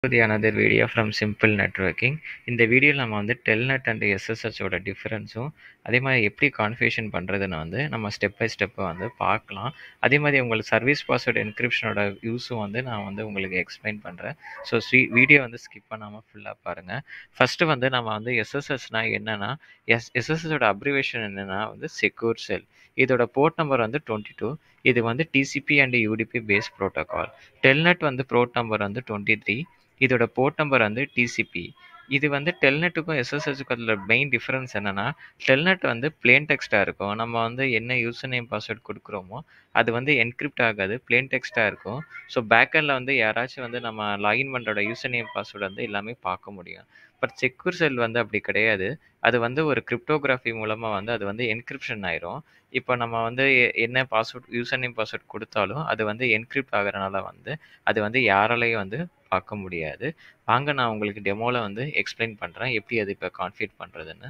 Another video from Simple Networking. இந்த வீடியோவில் நம்ம வந்து Telnet and SSH ஓட டிஃபரன்ஸும் அதே மாதிரி எப்படி கான்ஃபிகரேஷன் பண்ணுறதுன்னு வந்து நம்ம ஸ்டெப் பை ஸ்டெப்பை வந்து பார்க்கலாம். அதே மாதிரி உங்களுக்கு சர்வீஸ் பாஸ்வேர்டு என்கிரிப்ஷனோட யூஸும் வந்து நான் வந்து உங்களுக்கு எக்ஸ்பிளைன் பண்ணுறேன். ஸோ வீடியோ வந்து ஸ்கிப் பண்ணாமல் ஃபுல்லாக பாருங்கள். ஃபஸ்ட்டு வந்து நம்ம வந்து SSHனா என்னென்னா SSHோட அப்ரிவேஷன் என்னென்னா வந்து செக்யூர் செல். இதோட போர்ட் நம்பர் வந்து 22. இது வந்து TCP and UDP based protocol. Telnet வந்து போர்ட் நம்பர் வந்து 23. இதோட போர்ட் நம்பர் வந்து டிசிபி. இது வந்து டெல்நெட்டுக்கும் எஸ்எஸ்ஹெச்சுக்கும் அதில் மெயின் டிஃப்ரென்ஸ் என்னென்னா டெல்நெட் வந்து பிளேன் டெக்ஸ்ட்டாக இருக்கும். நம்ம வந்து என்ன யூசர் நேம் பாஸ்வேர்ட் கொடுக்குறோமோ அது வந்து என்கிரிப்ட் ஆகாது, பிளேன் டெக்ஸ்ட்டாக இருக்கும். ஸோ பேக்கெண்டில் வந்து யாராச்சும் வந்து நம்ம லாகின் பண்ணுறோட யூசர் நேம் பாஸ்வேர்டு வந்து எல்லாமே பார்க்க முடியும். பட் செக்யூர் செல் வந்து அப்படி கிடையாது. அது வந்து ஒரு கிரிப்டோகிராஃபி மூலமாக வந்து அது வந்து என்கிரிப்ஷன் ஆயிரும். இப்போ நம்ம வந்து என்ன பாஸ்வேர்ட் யூசர் நேம் பாஸ்வேர்ட் கொடுத்தாலும் அது வந்து என்கிரிப்ட் ஆகிறனால வந்து அது வந்து யாராலையும் வந்து பார்க்க முடியாது. வாங்க நான் உங்களுக்கு டெமோவில் வந்து எக்ஸ்பிளைன் பண்ணுறேன் எப்படி அது இப்போ கான்ஃபிகர் பண்ணுறதுன்னு.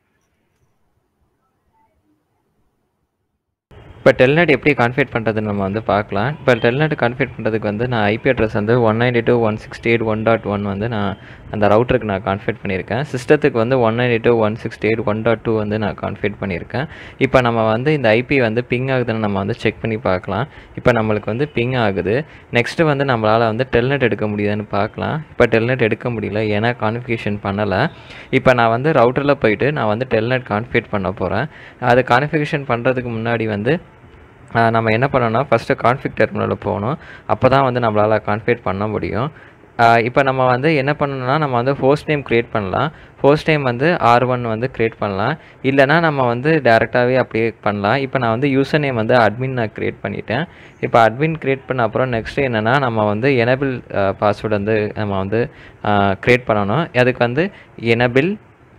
இப்போ டெல்நெட் எப்படி கான்ஃபிகர் பண்ணுறதுன்னு நம்ம வந்து பார்க்கலாம். இப்போ டெல்நெட் கான்ஃபிகர் பண்ணுறதுக்கு வந்து நான் ஐபி அட்ரஸ் வந்து 192.168.1.1 வந்து நான் அந்த ரவுட்டருக்கு நான் கான்ஃபிகர் பண்ணியிருக்கேன். சிஸ்டத்துக்கு வந்து 192.168.1.2 வந்து நான் கான்ஃபிகர் பண்ணியிருக்கேன். இப்போ நம்ம வந்து இந்த ஐபி வந்து பிங் ஆகுதுன்னு நம்ம வந்து செக் பண்ணி பார்க்கலாம். இப்போ நம்மளுக்கு வந்து பிங் ஆகுது. நெக்ஸ்ட்டு வந்து நம்மளால் வந்து டெல்நெட் எடுக்க முடியுதுன்னு பார்க்கலாம். இப்போ டெல்நெட் எடுக்க முடியல, ஏன்னா கான்ஃபிகரேஷன் பண்ணலை. இப்போ நான் வந்து ரவுட்டரில் போயிட்டு நான் வந்து டெல்நெட் கான்ஃபிகர் பண்ண போகிறேன். அது கான்ஃபிகரேஷன் பண்ணுறதுக்கு முன்னாடி வந்து நம்ம என்ன பண்ணோன்னா ஃபஸ்ட்டு கான்ஃபிக் டெர்மினலில் போகணும். அப்போ தான் வந்து நம்மளால் கான்ஃபிகர் பண்ண முடியும். இப்போ நம்ம வந்து என்ன பண்ணணும்னா நம்ம வந்து ஹோஸ்ட் நேம் க்ரியேட் பண்ணலாம். ஹோஸ்ட் நேம் வந்து R1 வந்து க்ரியேட் பண்ணலாம். இல்லைனா நம்ம வந்து டேரெக்டாகவே அப்படியே பண்ணலாம். இப்போ நான் வந்து யூசர் நேம் வந்து அட்மின் நான் க்ரியேட் பண்ணிட்டேன். இப்போ அட்மின் க்ரியேட் பண்ண அப்புறம் நெக்ஸ்ட்டு என்னென்னா நம்ம வந்து எனேபிள் பாஸ்வேர்டு வந்து நம்ம வந்து க்ரியேட் பண்ணணும். அதுக்கு வந்து எனேபிள்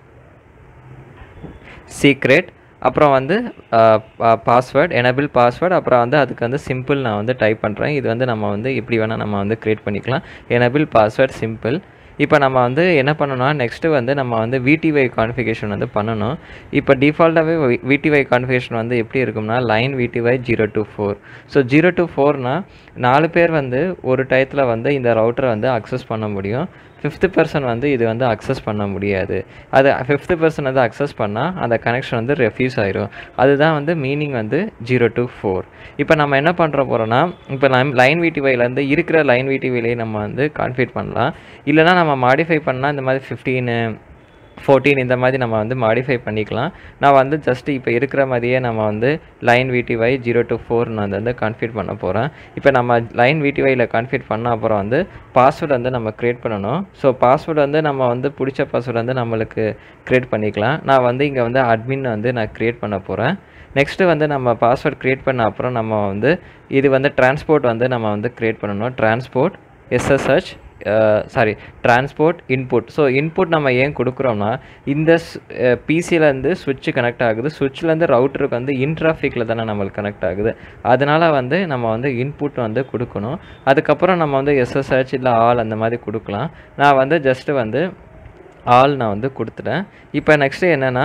சீக்ரெட் அப்புறம் வந்து பாஸ்வேர்ட், எனேபிள் பாஸ்வேர்ட், அப்புறம் வந்து அதுக்கு வந்து சிம்பிள் நான் வந்து டைப் பண்ணுறேன். இது வந்து நம்ம வந்து எப்படி வேணால் நம்ம வந்து க்ரியேட் பண்ணிக்கலாம். Enable password simple. இப்போ நம்ம வந்து என்ன பண்ணணும்னா நெக்ஸ்ட்டு வந்து நம்ம வந்து VTY கான்ஃபிகரேஷன் வந்து பண்ணணும். இப்போ டிஃபால்ட்டாகவே VTY கான்ஃபிகரேஷன் வந்து எப்படி இருக்கும்னா line VTY 0 to 4. So 0 to 4னா 4 பேர் வந்து ஒரு டயத்தில் வந்து இந்த ரவுட்டரை வந்து அக்சஸ் பண்ண முடியும். 5th person வந்து இது வந்து அக்சஸ் பண்ண முடியாது. அது 5th person வந்து அக்சஸ் பண்ணால் அந்த கனெக்ஷன் வந்து ரெஃப்யூஸ் ஆயிரும். அதுதான் வந்து மீனிங் வந்து 0 to 4. இப்போ நம்ம என்ன பண்ணுற போகிறோன்னா இப்போ லைன் VTYலேருந்து இருக்கிற லைன் VTYலேயே நம்ம வந்து கான்ஃபிகர் பண்ணலாம். இல்லைனா நம்ம மாடிஃபை பண்ணால் இந்த மாதிரி 15, 14 இந்த மாதிரி நம்ம வந்து மாடிஃபை பண்ணிக்கலாம். நான் வந்து ஜஸ்ட்டு இப்போ இருக்கிற மாதிரியே நம்ம வந்து லைன் VTY 0 to 4 நான் வந்து கான்ஃபிகர் பண்ண போகிறேன். இப்போ நம்ம லைன் VTYயில் கான்ஃபிகர் பண்ண அப்புறம் வந்து பாஸ்வேர்டு வந்து நம்ம க்ரியேட் பண்ணணும். ஸோ பாஸ்வேர்டு வந்து நம்ம வந்து பிடிச்ச பாஸ்வேர்டு வந்து நம்மளுக்கு க்ரியேட் பண்ணிக்கலாம். நான் வந்து இங்கே வந்து அட்மின் வந்து நான் க்ரியேட் பண்ண போகிறேன். நெக்ஸ்ட்டு வந்து நம்ம பாஸ்வேர்ட் க்ரியேட் பண்ண அப்புறம் நம்ம வந்து இது வந்து டிரான்ஸ்போர்ட் வந்து நம்ம வந்து க்ரியேட் பண்ணணும். Transport SSH transport input. So input நம்ம ஏன் கொடுக்குறோம்னா இந்த பிசியிலேருந்து சுவிட்சு கனெக்ட் ஆகுது. சுவிட்ச்லேருந்து ரவுட்டருக்கு வந்து இன்ட்ராஃபிக்கில் தானே நம்மளுக்கு கனெக்ட் ஆகுது. அதனால் வந்து நம்ம வந்து இன்புட் வந்து கொடுக்கணும். அதுக்கப்புறம் நம்ம வந்து SSH இல்லை ஆல் அந்த மாதிரி கொடுக்கலாம். நான் வந்து ஜஸ்ட்டு வந்து ஆல் நான் வந்து கொடுத்துட்டேன். இப்போ நெக்ஸ்ட்டு என்னென்னா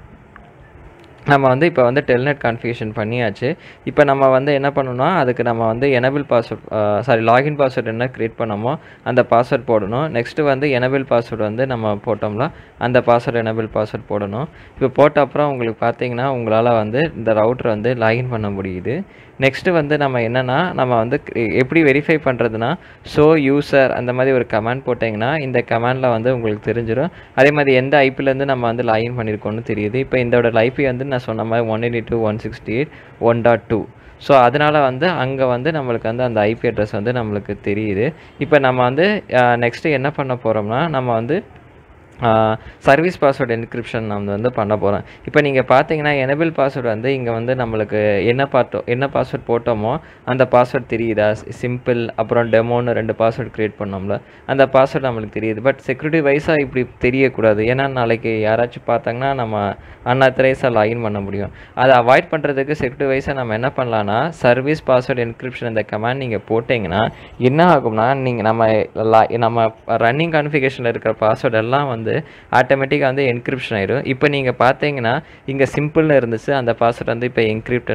நம்ம வந்து இப்போ வந்து டெல்நெட் கான்ஃபிகரேஷன் பண்ணியாச்சு. இப்போ நம்ம வந்து என்ன பண்ணணும்னா அதுக்கு நம்ம வந்து எனேபிள் பாஸ்வேர்ட் லாகின் பாஸ்வேர்டு என்ன க்ரியேட் பண்ணோமோ அந்த பாஸ்வேர்ட் போடணும். நெக்ஸ்ட்டு வந்து எனேபிள் பாஸ்வேர்டு வந்து நம்ம போட்டோம்னா அந்த பாஸ்வேர்டு எனேபிள் பாஸ்வேர்ட் போடணும். இப்போ போட்ட அப்புறம் உங்களுக்கு பார்த்தீங்கன்னா உங்களால் வந்து இந்த ரவுட்டர் வந்து லாகின் பண்ண முடியுது. நெக்ஸ்ட்டு வந்து நம்ம என்னென்னா நம்ம வந்து எப்படி வெரிஃபை பண்ணுறதுனா ஷோ யூசர் அந்த மாதிரி ஒரு கமாண்ட் போட்டிங்கன்னா இந்த கமாண்டில் வந்து உங்களுக்கு தெரிஞ்சிடும். அதே மாதிரி எந்த ஐபிலேருந்து நம்ம வந்து லாகின் பண்ணியிருக்கோன்னு தெரியுது. இப்போ இதோட ஐபி வந்து நான் சொன்ன மாதிரி 192.168.1.2. ஸோ அதனால் வந்து அங்கே வந்து நம்மளுக்கு வந்து அந்த ஐபி அட்ரஸ் வந்து நம்மளுக்கு தெரியுது. இப்போ நம்ம வந்து நெக்ஸ்ட்டு என்ன பண்ண போகிறோம்னா நம்ம வந்து சர்வீஸ் பாஸ்வேர்டு என்கிரிப்ஷன் நம்ம வந்து பண்ண போகிறோம். இப்போ நீங்கள் பார்த்தீங்கன்னா எனேபிள் பாஸ்வேர்டு வந்து இங்கே வந்து நம்மளுக்கு என்ன பாஸ்வேர்ட் போட்டோமோ அந்த பாஸ்வேர்ட் தெரியுதா, சிம்பிள் அப்புறம் டெமோன்னு 2 பாஸ்வேர்ட் க்ரியேட் பண்ணோம்ல அந்த பாஸ்வேர்டு நம்மளுக்கு தெரியுது. பட் செக்யூரிட்டி வைஸாக இப்படி தெரியக்கூடாது. ஏன்னா நாளைக்கு யாராச்சும் பார்த்தாங்கன்னா நம்ம அன்ஆத்தரைஸாக லாகின் பண்ண முடியும். அதை அவாய்ட் பண்ணுறதுக்கு செக்யூரிட்டி வைஸாக நம்ம என்ன பண்ணலான்னா சர்வீஸ் பாஸ்வேர்டு என்கிரிப்ஷன் இந்த கமாண்ட் நீங்கள் போட்டிங்கன்னா என்ன ஆகும்னா நீங்கள் நம்ம ரன்னிங் கான்ஃபிகரேஷனில் இருக்கிற பாஸ்வேர்டு எல்லாம் வந்து வந்து ஆட்டோமேட்டிக்காக வந்து என்கிரிப்ஷன் ஆயிடும். இப்போ நீங்கள் பார்த்தீங்கன்னா இங்கே சிம்பிள்னு இருந்துச்சு, அந்த பாஸ்வேர்ட் வந்து இப்போ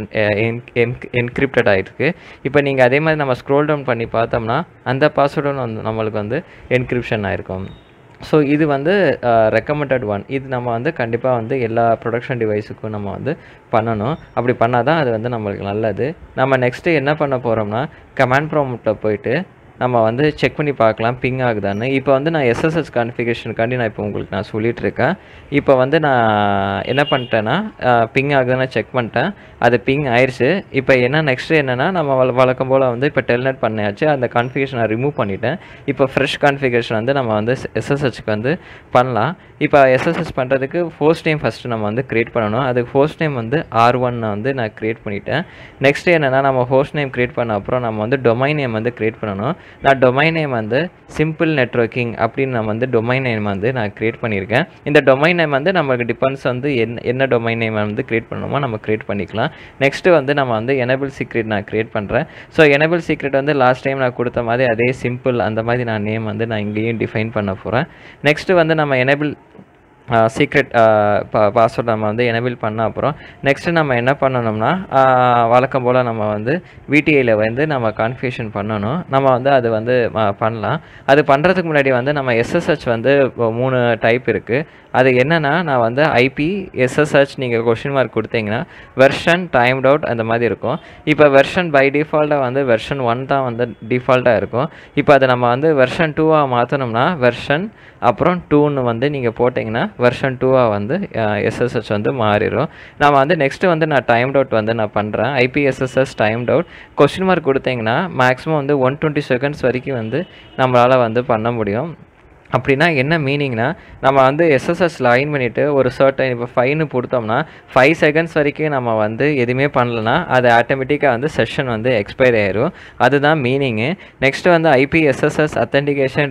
என்கிரிப்டட் ஆகிருக்கு. இப்போ நீங்கள் அதே மாதிரி நம்ம ஸ்க்ரோல் டவுன் பண்ணி பார்த்தோம்னா அந்த பாஸ்வேர்டும் வந்து நம்மளுக்கு வந்து என்கிரிப்ஷன் ஆகிருக்கும். ஸோ இது வந்து ரெக்கமெண்டட் ஒன். இது நம்ம வந்து கண்டிப்பாக வந்து எல்லா ப்ரொடக்ஷன் டிவைஸுக்கும் நம்ம வந்து பண்ணணும். அப்படி பண்ணால் தான் அது வந்து நம்மளுக்கு நல்லது. நம்ம நெக்ஸ்ட்டு என்ன பண்ண போகிறோம்னா கமாண்ட் ப்ராம்ப்ட்டில் போயிட்டு நம்ம வந்து செக் பண்ணி பார்க்கலாம் பிங் ஆகுதான்னு. இப்போ வந்து நான் SSH கான்ஃபிகரேஷனுக்காண்டி நான் இப்போ உங்களுக்கு நான் சொல்லிகிட்ருக்கேன். இப்போ வந்து நான் என்ன பண்ணிட்டேன்னா பிங் ஆகுதுன்னு செக் பண்ணிட்டேன், அது பிங் ஆயிடுச்சு. இப்போ என்ன நெக்ஸ்ட்டு என்னென்னா நம்ம வழக்கம் போல் வந்து இப்போ டெல்நெட் பண்ணியாச்சு, அந்த கான்ஃபிகரேஷன் நான் ரிமூவ் பண்ணிட்டேன். இப்போ ஃப்ரெஷ் கான்ஃபிகரேஷன் வந்து நம்ம வந்து SSHக்கு வந்து பண்ணலாம். இப்போ SSH பண்ணுறதுக்கு ஹோஸ்ட் நேம் ஃபஸ்ட்டு நம்ம வந்து க்ரியேட் பண்ணணும். அதுக்கு ஹோஸ்ட் நேம் வந்து R1 வந்து நான் க்ரியேட் பண்ணிட்டேன். நெக்ஸ்ட்டு என்னென்னா நம்ம ஹோஸ்ட் நேம் க்ரியேட் பண்ண அப்புறம் நம்ம வந்து டொமைன் நேம் வந்து க்ரியேட் பண்ணணும். நான் டொமைன் நேம் வந்து சிம்பிள் நெட்வொர்க்கிங் அப்படின்னு நான் வந்து டொமைன் நேம் வந்து நான் க்ரியேட் பண்ணியிருக்கேன். இந்த டொமைன் நேம் வந்து நமக்கு டிபெண்ட்ஸ் வந்து என்ன டொமைன் நேம் வந்து க்ரியேட் பண்ணணுமோ நம்ம க்ரியேட் பண்ணிக்கலாம். நெக்ஸ்ட்டு வந்து நம்ம வந்து எனேபிள் சீக்ரெட் நான் க்ரியேட் பண்ணுறேன். ஸோ எனேபிள் சீக்ரெட் வந்து லாஸ்ட் டைம் நான் கொடுத்த மாதிரி அதே சிம்பிள் அந்த மாதிரி நான் நேம் வந்து நான் இங்கேயும் டிஃபைன் பண்ண போகிறேன். நெக்ஸ்ட்டு வந்து நம்ம எனேபிள் சீக்ரெட் பாஸ்வேர்ட் நம்ம வந்து எனேபிள் பண்ண அப்புறம் நெக்ஸ்ட்டு நம்ம என்ன பண்ணணும்னா வழக்கம் போல் நம்ம வந்து VTIயில் வந்து நம்ம கான்ஃபிகரேஷன் பண்ணணும். நம்ம வந்து அது வந்து பண்ணலாம். அது பண்ணுறதுக்கு முன்னாடி வந்து நம்ம SSH வந்து 3 டைப் இருக்குது. அது என்னென்னா நான் வந்து IP SSH நீங்கள் கொஷின் மார்க் கொடுத்தீங்கன்னா வெர்ஷன் டைம்ட் அவுட் அந்த மாதிரி இருக்கும். இப்போ வெர்ஷன் பை டிஃபால்ட்டாக வந்து வெர்ஷன் 1 தான் வந்து டிஃபால்ட்டாக இருக்கும். இப்போ அதை நம்ம வந்து வெர்ஷன் 2ஆக மாற்றணும்னா வெர்ஷன் அப்புறம் 2ன்னு வந்து நீங்கள் போட்டிங்கன்னா வெர்ஷன் 2ஆக வந்து SSH வந்து மாறிடும். நம்ம வந்து நெக்ஸ்ட்டு வந்து நான் டைம்ட் அவுட் வந்து நான் பண்ணுறேன். IP SSH timed out question mark கொடுத்தீங்கன்னா மேக்ஸிமம் வந்து 120 செகண்ட்ஸ் வரைக்கும் வந்து நம்மளால் வந்து பண்ண முடியும். அப்படின்னா என்ன மீனிங்னா நம்ம வந்து SSH லாகின் பண்ணிவிட்டு ஒரு சர்டன் இப்போ 5ன்னு கொடுத்தோம்னா 5 செகண்ட்ஸ் வரைக்கும் நம்ம வந்து எதுவுமே பண்ணலன்னா அது ஆட்டோமேட்டிக்காக வந்து செஷன் வந்து எக்ஸ்பைர் ஆயிரும். அதுதான் மீனிங்கு. நெக்ஸ்ட்டு வந்து IP SSH அத்தென்டிகேஷன்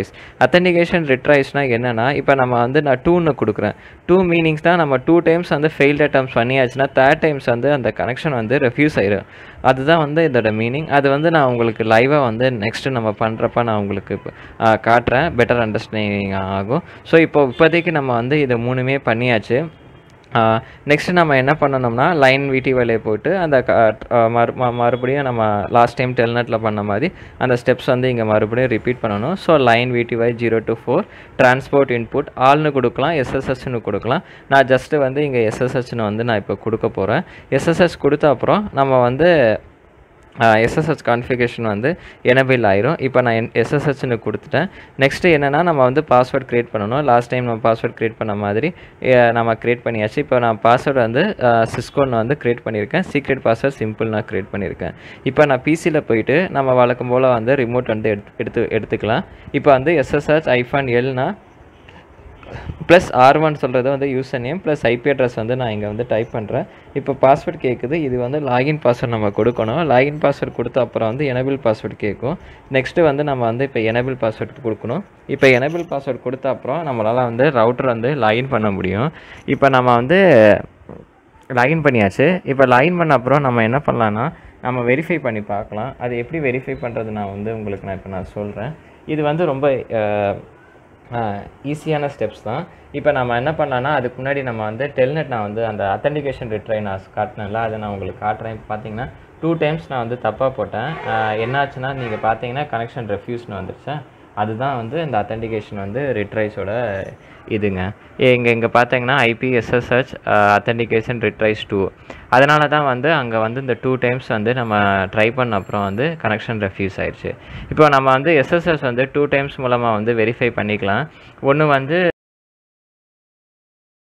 ரிட்ரைஸ்னால் என்னென்னா இப்போ நம்ம வந்து நான் 2ன்னு கொடுக்குறேன். 2 மீனிங்ஸ் தான் நம்ம 2 டைம்ஸ் வந்து ஃபெயில்ட் அட்டம்ஸ் பண்ணியாச்சுன்னா 3rd டைம்ஸ் வந்து அந்த கனெக்ஷன் வந்து ரெஃப்யூஸ் ஆயிடும். அதுதான் வந்து இதோட மீனிங். அது வந்து நான் உங்களுக்கு லைவாக வந்து நெக்ஸ்ட்டு நம்ம பண்ணுறப்ப நான் உங்களுக்கு காட்டுறேன், பெட்டர் அண்டர்ஸ்டாண்டிங் ஆகும். ஸோ இப்போதைக்கு நம்ம வந்து இது 3மே பண்ணியாச்சு. நெக்ஸ்ட்டு நம்ம என்ன பண்ணணும்னா லைன் VTIயில் போய்ட்டு அந்த மறுபடியும் நம்ம லாஸ்ட் டைம் டெல்நெட்டில் பண்ண மாதிரி அந்த ஸ்டெப்ஸ் வந்து இங்கே மறுபடியும் ரிப்பீட் பண்ணணும். So line VTI 0 to 4 transport input ஆல்னு கொடுக்கலாம், SSHன்னு கொடுக்கலாம். நான் ஜஸ்ட்டு வந்து இங்கே SSHன்னு வந்து நான் இப்போ கொடுக்க போகிறேன். SSH கொடுத்த அப்புறம் நம்ம வந்து SSH கான்ஃபிகரேஷன் வந்து எனேபிள் ஆயிரும். இப்போ நான் SSHன்னு கொடுத்துட்டேன். நெக்ஸ்ட்டு என்னென்னா நம்ம வந்து பாஸ்வேர்ட் க்ரியேட் பண்ணணும். லாஸ்ட் டைம் நம்ம பாஸ்வேர்ட் க்ரியேட் பண்ண மாதிரி நம்ம க்ரியேட் பண்ணியாச்சு. இப்போ நான் பாஸ்வேர்டு வந்து சிஸ்கோன்னு வந்து க்ரியேட் பண்ணியிருக்கேன். சீக்ரெட் பாஸ்வேர்ட் சிம்பிள் நான் க்ரியேட் பண்ணியிருக்கேன். இப்போ நான் PCயில் போயிட்டு நம்ம வழக்கம் போல் வந்து ரிமோட் வந்து எடுத்துக்கலாம். இப்போ வந்து SSH-L ப்ளஸ் R1 சொல்கிறது வந்து user name plus IP address வந்து நான் இங்கே வந்து டைப் பண்ணுறேன். இப்போ பாஸ்வேர்ட் கேட்குது. இது வந்து லாகின் பாஸ்வேர்ட் நம்ம கொடுக்கணும். லாகின் பாஸ்வேர்ட் கொடுத்த அப்புறம் வந்து எனேபிள் பாஸ்வேர்ட் கேட்கும். நெக்ஸ்ட்டு வந்து நம்ம வந்து இப்போ எனேபிள் பாஸ்வேர்ட் கொடுக்கணும். இப்போ எனேபிள் பாஸ்வேர்ட் கொடுத்த அப்புறம் நம்மளால் வந்து ரவுட்டர் வந்து லாகின் பண்ண முடியும். இப்போ நம்ம வந்து லாகின் பண்ணியாச்சு. இப்போ லாகின் பண்ண அப்புறம் நம்ம என்ன பண்ணலான்னா நம்ம வெரிஃபை பண்ணி பார்க்கலாம். அது எப்படி வெரிஃபை பண்ணுறது நான் வந்து உங்களுக்கு நான் சொல்கிறேன். இது வந்து ரொம்ப ஈஸியான ஸ்டெப்ஸ் தான். இப்போ நம்ம என்ன பண்ணலான்னா அதுக்கு முன்னாடி நம்ம வந்து டெல்நெட் நான் வந்து அந்த அத்தென்டிகேஷன் ரிட்ரை நான் காட்டினேன்ல, அதை நான் உங்களுக்கு காட்டுறேன். இப்போ பார்த்தீங்கன்னா 2 டைம்ஸ் நான் வந்து தப்பாக போட்டேன். என்னாச்சுன்னா நீங்கள் பார்த்தீங்கன்னா கனெக்ஷன் ரெஃப்யூஸ்னு வந்துருச்சா, அதுதான் வந்து இந்த அத்தென்டிகேஷன் வந்து ரிட்ரைஸோட இதுங்க. இங்கே பார்த்தீங்கன்னா IP SSH அத்தென்டிகேஷன் ரிட்ரைஸ் 2. அதனால தான் வந்து அங்கே வந்து இந்த 2 டைம்ஸ் வந்து நம்ம ட்ரை பண்ண அப்புறம் வந்து கனெக்ஷன் ரெஃப்யூஸ் ஆயிடுச்சு. இப்போ நம்ம வந்து SSH வந்து 2 டைம்ஸ் மூலமாக வந்து வெரிஃபை பண்ணிக்கலாம். ஒன்று வந்து